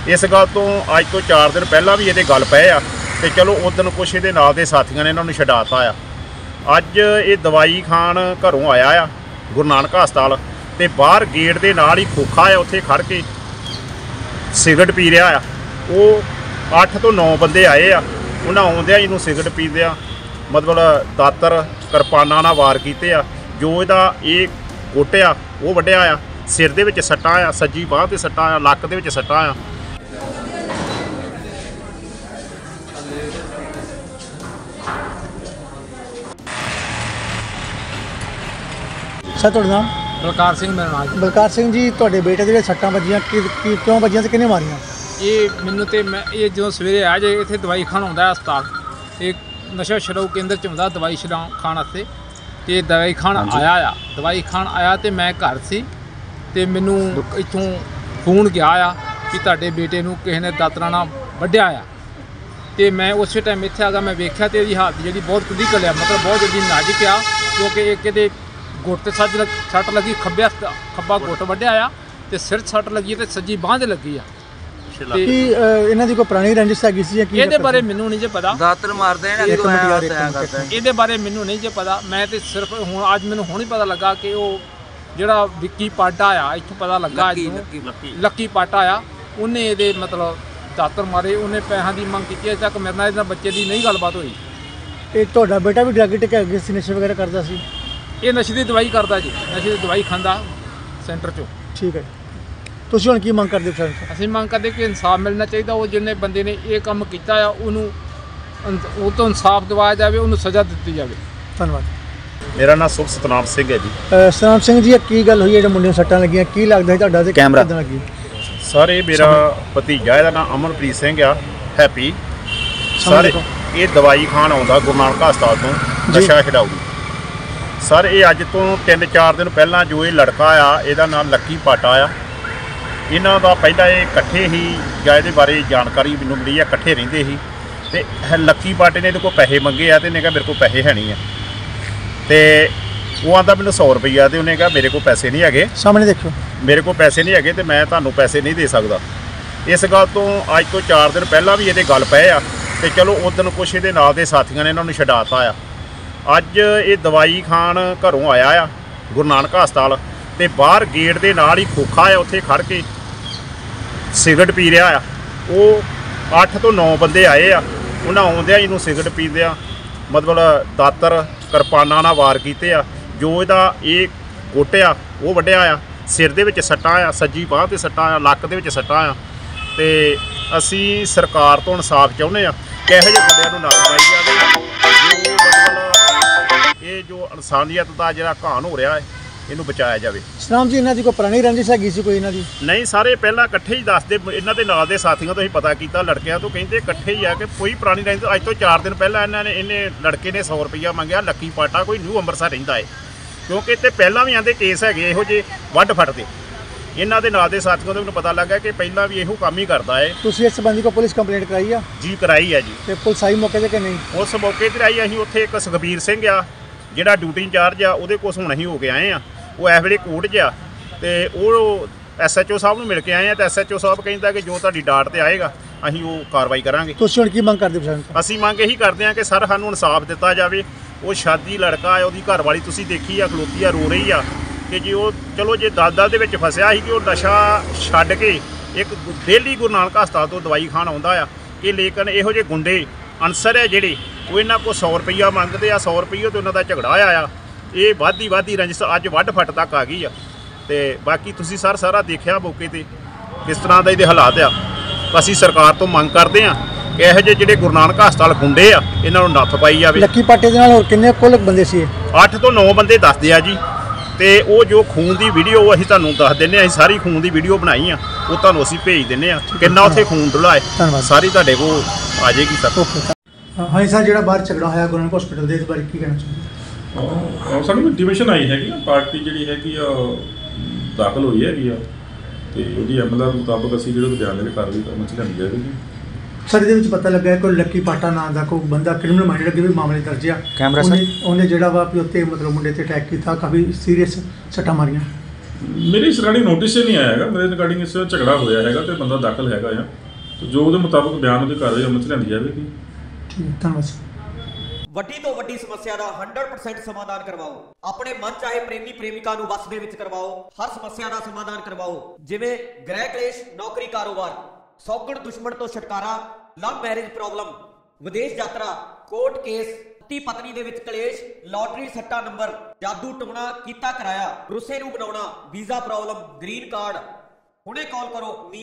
इस गल तो अज तो 4 दिन पहला भी ये गल पे आ ते चलो उस दिन कुछ ये नाल दे साथियों ने इन्होंने छडाता आ। अज ये दवाई खान घरों आया आ गुरु नानक हस्पताल ते बाहर गेट के नाल ही खोखा आ, उत्थे खड़ के सिगरट पी रहा आ। वो 8 तो 9 बंदे आए आ, उन्हें आउंदिया इनू सिगरट पींदिया मतलब दातर किरपाना नाल वार कीते आ। जो इहदा ये गुੱਟ आ वो वड्डिया आ, सिर दे विच सट्टां आ, सज्जी बांह ते सट्टां आ, लक्क दे विच सट्टां आ। सर तुहाडा नाम? बलकार सिंह मेरा नाम। बलकार सिंह जी, तुहाडे बेटे दे सट्टां वजियां क्यों वजियां ते किहने मारियां? ये मैनू तो मैं ये जो सवेरे आया जे इत्थे दवाई खान आउंदा है हस्पताल, ये नशा छड़ाऊ केंद्र च आउंदा दवाई छड़ाऊ खाण वास्ते। ते दवाई खान आया आ, दवाई खान आया तो मैं घर सी ते मैनू इत्थों फोन गया आ कि तुहाडे बेटे नू किसी ने दातरा नाल वड्ढिया आ। तो मैं उस टाइम इत्थे आ गया, मैं वेख्या तो इहदी हालत जी बहुत क्रिटिकल है, मतलब बहुत जल्दी नाजुक आ, क्योंकि एक इहदे गुੱਟ ते सट लगी, खब्बा गुੱਟ वड्ढिया आ ते सिर सट लगी ते सज्जी बांह ते लगी आ। कि इन्हां दी कोई पुरानी रंजिश हैगी सी? ਇਹਦੇ ਬਾਰੇ ਮੈਨੂੰ ਨਹੀਂ ਜੇ ਪਤਾ, ਦਾਤਰ ਮਾਰਦੇ ਨੇ ਇਹਦੇ ਬਾਰੇ ਮੈਨੂੰ ਨਹੀਂ ਜੇ ਪਤਾ। ਮੈਂ ਤੇ ਸਿਰਫ ਹੁਣ ਅੱਜ ਮੈਨੂੰ ਹੁਣ ਹੀ ਪਤਾ ਲੱਗਾ ਕਿ ਉਹ ਜਿਹੜਾ ਵਿੱਕੀ ਪਾਟਾ ਆ, ਇੱਥੋਂ ਪਤਾ ਲੱਗਾ ਲੱਕੀ ਪਾਟਾ ਆ, ਉਹਨੇ ਇਹਦੇ ਮਤਲਬ ਦਾਤਰ ਮਾਰੇ, ਉਹਨੇ ਪੈਸਿਆਂ ਦੀ ਮੰਗ ਕੀਤੀ। ਅਜੇ ਤੱਕ ਮੇਰੇ ਨਾਲ ਇਹਦਾ ਬੱਚੇ ਦੀ ਨਹੀਂ ਗੱਲਬਾਤ ਹੋਈ। ਇਹ ਤੁਹਾਡਾ ਬੇਟਾ ਵੀ ਡਰੱਗ ਟਿਕ ਹੈਗੇ ਸੀ, ਨਸ਼ੇ ਵਗੈਰਾ ਕਰਦਾ ਸੀ? ਇਹ ਨਸ਼ੇ ਦੀ ਦਵਾਈ ਕਰਦਾ ਜੀ, ਨਸ਼ੇ ਦੀ ਦਵਾਈ ਖਾਂਦਾ ਸੈਂਟਰ 'ਚੋਂ। ਠੀਕ ਹੈ, ਤੁਸੀਂ ਹੁਣ ਕੀ ਮੰਗ ਕਰਦੇ ਹੋ? ਅਸੀਂ ਮੰਗ ਕਰਦੇ ਕਿ ਇਨਸਾਫ ਮਿਲਣਾ ਚਾਹੀਦਾ। ਉਹ ਜਿਹਨੇ ਬੰਦੇ ਨੇ ਇਹ ਕੰਮ ਕੀਤਾ ਆ ਉਹਨੂੰ ਉਹ ਤੋਂ ਇਨਸਾਫ ਦਿਵਾਇਆ ਜਾਵੇ, ਉਹਨੂੰ ਸਜ਼ਾ ਦਿੱਤੀ ਜਾਵੇ। ਧੰਨਵਾਦ। मेरा नाम सुख सतनाम सिंह है जी। सतनाम सिंह जी, की गल हुई है जो मुंडे नूं सट्टां लगियां, की लगदा है तुहाडा ते कैमरा किदां लगी? सर ये मेरा भतीजा, ਇਹਦਾ नाम अमनप्रीत सिंह आ, हैप्पी। सर ये दवाई खान आउंदा गुरु नानक हस्पताल तो नशा छडाऊ। सर ये अज तो 3-4 दिन पहला जो ये लड़का आ, ਇਹਦਾ नाम लक्की पाटा आ। ਇਹਨਾਂ ਦਾ ਪਹਿਲਾਂ ਇਹ ਇਕੱਠੇ ਹੀ ਜਾਂ ਇਹਦੇ ਬਾਰੇ ਜਾਣਕਾਰੀ ਮੈਨੂੰ ਮਿਲੀ ਆ, ਇਕੱਠੇ ਰਹਿੰਦੇ ਸੀ ਤੇ ਲੱਕੀ ਪਾਟੇ ਨੇ ਇਹਦੇ ਕੋਲ ਪੈਸੇ ਮੰਗੇ ਆ ਤੇ ਇਹਨੇ ਕਿਹਾ ਮੇਰੇ ਕੋਲ ਪੈਸੇ ਹੈ ਨਹੀਂ ਆ, ਤੇ ਉਹ ਆਂਦਾ ਮੈਨੂੰ 100 ਰੁਪਈਆ, ਤੇ ਉਹਨੇ ਕਿਹਾ ਮੇਰੇ ਕੋਲ ਪੈਸੇ ਨਹੀਂ ਹੈਗੇ, ਸਾਹਮਣੇ ਦੇਖੋ ਮੇਰੇ ਕੋਲ ਪੈਸੇ ਨਹੀਂ ਹੈਗੇ ਤੇ ਮੈਂ ਤੁਹਾਨੂੰ ਪੈਸੇ ਨਹੀਂ ਦੇ ਸਕਦਾ। ਇਸ ਗੱਲ ਤੋਂ ਅੱਜ ਤੋਂ 4 ਦਿਨ ਪਹਿਲਾਂ ਵੀ ਇਹਦੇ ਗੱਲ ਪਏ ਆ ਤੇ ਚਲੋ ਉਸ ਦਿਨ ਕੁਛ ਇਹਦੇ ਨਾਲ ਦੇ ਸਾਥੀਆਂ ਨੇ ਇਹਨਾਂ ਨੂੰ ਛਡਾਤਾ ਆ। ਅੱਜ ਇਹ ਦਵਾਈ ਖਾਨ ਘਰੋਂ ਆਇਆ ਆ ਗੁਰੂ ਨਾਨਕ ਹਸਪਤਾਲ ਤੇ ਬਾਹਰ ਗੇਟ ਦੇ ਨਾਲ ਹੀ ਖੋਖਾ ਆ, ਉੱਥੇ ਖੜ ਕੇ सिगरट पी रहा आ। वो 8 तो 9 बंदे आए आ, उन्हें आउंदिया इनू सिगरट पींदिया मतलब दातर किरपाना नाल वार कीते आ। जो इहदा ये गुੱਟ आ वो वड्ढिया आ, सिर दे विच सट्टां आ, सज्जी बांह ते सट्टां आ, लक्क दे विच सट्टां आ। ते असीं सरकार तो इंसाफ चाहुंदे आ कि इहो ਜਿਹੇ ਬੰਦਿਆਂ ਨੂੰ ਨੱਥ ਪਾई जावे। जो मतलब ये जो इंसानियत का जिहड़ा घान हो रहा है ਇਹਨੂੰ ਬਚਾਇਆ ਜਾਵੇ। ਸਤਨਾਮ ਜੀ, ਇਹਨਾਂ ਦੀ ਕੋਈ ਪੁਰਾਣੀ ਰੰਜਿਸ਼ ਹੈਗੀ ਸੀ ਕੋਈ ਇਹਨਾਂ ਦੀ? ਨਹੀਂ, ਸਾਰੇ ਪਹਿਲਾਂ ਇਕੱਠੇ ਹੀ ਦੱਸਦੇ, ਇਹਨਾਂ ਦੇ ਨਾਲ ਦੇ ਸਾਥੀਆਂ ਤੋਂ ਅਸੀਂ ਪਤਾ ਕੀਤਾ, ਲੜਕਿਆਂ ਤੋਂ ਕਹਿੰਦੇ ਇਕੱਠੇ ਹੀ ਆ ਕਿ ਕੋਈ ਪੁਰਾਣੀ ਰੰਜਿਸ਼। ਅੱਜ ਤੋਂ 4 ਦਿਨ ਪਹਿਲਾਂ ਇਹਨੇ ਲੜਕੇ ਨੇ 100 ਰੁਪਈਆ ਮੰਗਿਆ, ਲੱਕੀ ਪਾਟਾ ਕੋਈ ਨਿਊ ਅੰਮ੍ਰਿਤਸਰ ਰਹਿੰਦਾ ਹੈ, ਕਿਉਂਕਿ ਇੱਥੇ ਪਹਿਲਾਂ ਵੀ ਆਂਦੇ ਕੇਸ ਹੈਗੇ ਇਹੋ ਜਿਹੇ ਵੱਢ ਫੱਟ ਦੇ। ਇਹਨਾਂ ਦੇ ਨਾਲ ਦੇ ਸਾਥੀਆਂ ਤੋਂ ਮੈਨੂੰ ਪਤਾ ਲੱਗਾ ਕਿ ਪਹਿਲਾਂ ਵੀ ਇਹੋ ਕੰਮ ਹੀ ਕਰਦਾ ਹੈ। ਤੁਸੀਂ ਇਸ ਸੰਬੰਧੀ ਕੋਈ ਪੁਲਿਸ ਕੰਪਲੇਂਟ ਕਰਾਈ ਆ? ਜੀ ਕਰਾਈ ਹੈ ਜੀ। ਤੇ ਪੁਲਿਸ ਆਈ ਮੌਕੇ 'ਤੇ ਕਿ ਨਹੀਂ? ਉਸ ਮੌਕੇ 'ਤੇ ਆਈ। ਅਸੀਂ ਉੱਥੇ ਇੱਕ ਸੁਖਬੀਰ ਸਿੰਘ ਆ ਜਿਹੜਾ ਡਿਊਟੀ ਇੰਚਾਰਜ ਆ, ਉਹਦੇ ਕੋਲ ਹੁਣ ਅਸੀਂ ਹੋ ਕੇ ਆਏ ਆ। ਉਹ ਇਸ ਵੇਲੇ ਕੋਰਟ 'ਚ ਆ ਤੇ ਉਹ SHO ਸਾਹਿਬ ਨੂੰ ਮਿਲ ਕੇ ਆਏ ਆ ਤੇ SHO ਸਾਹਿਬ ਕਹਿੰਦਾ ਕਿ ਜੋ ਤੁਹਾਡੀ ਡਾਟ ਤੇ ਆਏਗਾ ਅਸੀਂ ਉਹ ਕਾਰਵਾਈ ਕਰਾਂਗੇ। ਤੁਸੀਂ ਹੁਣ ਕੀ ਮੰਗ ਕਰਦੇ ਹੋ? ਅਸੀਂ ਮੰਗ ਇਹੀ ਕਰਦੇ ਹਾਂ ਕਿ ਸਰ ਸਾਨੂੰ ਇਨਸਾਫ ਦਿੱਤਾ ਜਾਵੇ। ਉਹ ਸ਼ਾਦੀ ਲੜਕਾ ਹੈ, ਉਹਦੀ ਘਰ ਵਾਲੀ ਤੁਸੀਂ ਦੇਖੀ ਆ ਖਲੋਤੀ ਆ, ਰੋ ਰਹੀ ਆ ਕਿ ਜੇ ਉਹ ਚਲੋ ਜੇ ਦਲਦਲ ਦੇ ਵਿੱਚ ਫਸਿਆ ਸੀ ਕਿ ਉਹ ਨਸ਼ਾ ਛੱਡ ਕੇ ਇੱਕ ਡੇਲੀ ਗੁਰੂ ਨਾਨਕ ਹਸਪਤਾਲ ਤੋਂ ਦਵਾਈ ਖਾਣ ਆਉਂਦਾ ਆ। ਕਿ ਲੇਕਿਨ ਇਹੋ ਜਿਹੇ ਗੁੰਡੇ ਅਨਸਰ ਹੈ ਜਿਹੜੇ ਉਹ ਇਹਨਾਂ ਕੋਲ 100 ਰੁਪਈਆ ਮੰਗਦੇ ਆ, 100 ਰੁਪਈਏ ਤੋਂ ਉਹਨਾਂ ਦਾ ਝਗੜਾ ਆਇਆ। ਇਹ ਵੱਧਦੀ ਰੰਜਿਸ਼ ਅੱਜ ਵੱਢ ਫੱਟ ਤੱਕ ਆ ਗਈ ਆ। ਤੇ ਬਾਕੀ ਤੁਸੀਂ ਸਰ ਸਾਰਾ ਦੇਖਿਆ ਮੌਕੇ ਤੇ ਕਿਸ ਤਰ੍ਹਾਂ ਦਾ ਇਹਦੇ ਹਾਲਾਤ ਆ। ਅਸੀਂ ਸਰਕਾਰ ਤੋਂ ਮੰਗ ਕਰਦੇ ਆ ਕਿ ਇਹੋ ਜਿਹੇ ਜਿਹੜੇ ਗੁਰੂ ਨਾਨਕ ਹਸਪਤਾਲ ਗੁੰਡੇ ਆ ਇਹਨਾਂ ਨੂੰ ਨੱਥ ਪਾਈ ਜਾਵੇ। ਲੱਕੀ ਪਾਟੇ ਦੇ ਨਾਲ ਹੋਰ ਕਿੰਨੇ ਕੁੱਲ ਬੰਦੇ ਸੀ? 8 ਤੋਂ 9 ਬੰਦੇ ਦੱਸਦੇ ਆ ਜੀ। ਤੇ ਉਹ ਜੋ ਖੂਨ ਦੀ ਵੀਡੀਓ ਅਸੀਂ ਤੁਹਾਨੂੰ ਦੱਸ ਦਿੰਦੇ ਆ, ਅਸੀਂ ਸਾਰੀ ਖੂਨ ਦੀ ਵੀਡੀਓ ਬਣਾਈ ਆ, ਉਹ ਤੁਹਾਨੂੰ ਅਸੀਂ ਭੇਜ ਦਿੰਦੇ ਆ ਕਿੰਨਾ ਉੱਥੇ ਖੂਨ ਡੁੱਲਾ ਹੈ, ਸਾਰੀ ਤੁਹਾਡੇ ਕੋਲ ਆ ਜਾਏਗੀ ਸਰ। ਹਾਂਜੀ ਸਰ, ਜਿਹੜਾ ਬਾਹਰ ਝਗੜਾ ਹੋਇਆ ਗੁਰੂ ਨਾਨਕ ਹਸਪਤਾਲ ਦੇ, ਇਸ ਬਾਰੇ ਕੀ ਕਹਿਣਾ ਚਾਹੁੰਦੇ? ਸਾਨੂੰ ਇੰਟੀਮੇਸ਼ਨ ਆਈ ਹੈਗੀ, ਪਾਰਟੀ ਜਿਹੜੀ ਹੈਗੀ ਆ ਦਾਖਲ ਹੋਈ ਹੈਗੀ ਆ ਤੇ ਉਹਦੀ ਐਮਐਲਆਰ ਮੁਤਾਬਕ ਅਸੀਂ ਜਿਹੜਾ ਬਿਆਨ ਦੇ ਕਾਰਵਾਈ ਕਰਨ ਚ ਲਿਆਂਦੀ ਜਾਵੇਗੀ। ਸਰ ਇਹਦੇ ਵਿੱਚ ਪਤਾ ਲੱਗਾ ਕੋਈ ਲੱਕੀ ਪਾਟਾ ਨਾਂ ਦਾ ਕੋਈ ਬੰਦਾ ਕ੍ਰਿਮੀਨਲ ਮਾਈਂਡਡ ਅੱਗੇ ਵੀ ਮਾਮਲੇ ਦਰਜ ਆ। ਉਹਨੇ ਜਿਹੜਾ ਵਾ ਵੀ ਉੱਤੇ ਮਤਲਬ ਮੁੰਡੇ ਤੇ ਅਟੈਕ ਕੀਤਾ, ਕਾਫੀ ਸੀਰੀਅਸ ਸੱਟਾਂ ਮਾਰੀਆਂ। मेरे इस रिगार्डिंग नोटिस नहीं आया है, मेरे रिगार्डिंग इस झगड़ा होया है तो बंदा दाखिल है, तो जो ਉਹਦੇ ਮੁਤਾਬਕ ਬਿਆਨ ਉਹਦੀ ਕਾਰਵਾਈ ਅਮਲ 'ਚ ਲਿਆਂਦੀ ਜਾਵੇਗੀ। ਠੀਕ ਹੈ, ਧੰਨਵਾਦ। ਵੱਡੀ ਤੋਂ ਵੱਡੀ ਸਮੱਸਿਆ ਦਾ 100% ਸਮਾਧਾਨ ਕਰਵਾਓ। ਆਪਣੇ ਮਨ ਚਾਹੇ ਪ੍ਰੇਮੀ ਪ੍ਰੇਮਿਕਾ ਨੂੰ ਵਸ ਦੇ ਵਿੱਚ ਕਰਵਾਓ। ਹਰ ਸਮੱਸਿਆ ਦਾ ਸਮਾਧਾਨ ਕਰਵਾਓ, ਜਿਵੇਂ ਗ੍ਰਹਿ ਕਲੇਸ਼, ਨੌਕਰੀ, ਕਾਰੋਬਾਰ, ਸੌਗਣ ਦੁਸ਼ਮਣ ਤੋਂ ਛੁਟਕਾਰਾ, ਲਵ ਮੈਰਿਜ ਪ੍ਰੋਬਲਮ, ਵਿਦੇਸ਼ ਯਾਤਰਾ, ਕੋਰਟ ਕੇਸ, ਪਤੀ ਪਤਨੀ ਦੇ ਵਿੱਚ ਕਲੇਸ਼, ਲਾਟਰੀ ਸੱਟਾ ਨੰਬਰ, ਜਾਦੂ ਟੋਣਾ ਕੀਤਾ ਕਰਾਇਆ, ਰੁੱਸੇ ਨੂੰ ਬਣਾਉਣਾ, ਵੀਜ਼ਾ ਪ੍ਰੋਬਲਮ, ਗ੍ਰੀਨ ਕਾਰਡ। ਹੁਣੇ ਕਾਲ ਕਰੋ।